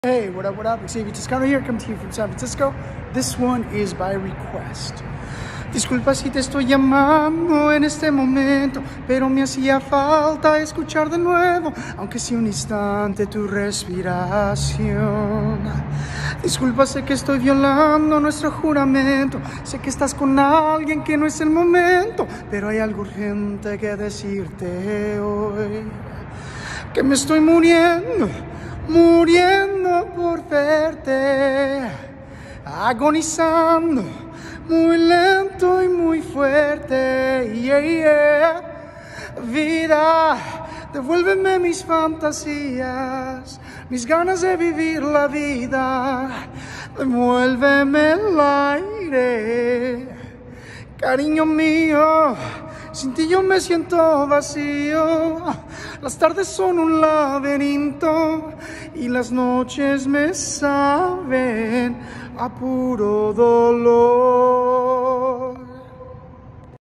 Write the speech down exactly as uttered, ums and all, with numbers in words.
Hey, what up, what up? Xavier Toscano here, coming to you from San Francisco. This one is by request. Disculpa si te estoy llamando en este momento, pero me hacía falta escuchar de nuevo, aunque sea un instante, tu respiración. Disculpa, sé que estoy violando nuestro juramento, sé que estás con alguien que no es el momento, pero hay algo urgente que decirte hoy, que me estoy muriendo, muriendo por verte, agonizando, muy lento y muy fuerte, yeah, yeah. Vida, devuélveme mis fantasías, mis ganas de vivir la vida, devuélveme el aire, cariño mío, sin ti yo me siento vacío, las tardes son un laberinto y las noches me saben a puro dolor.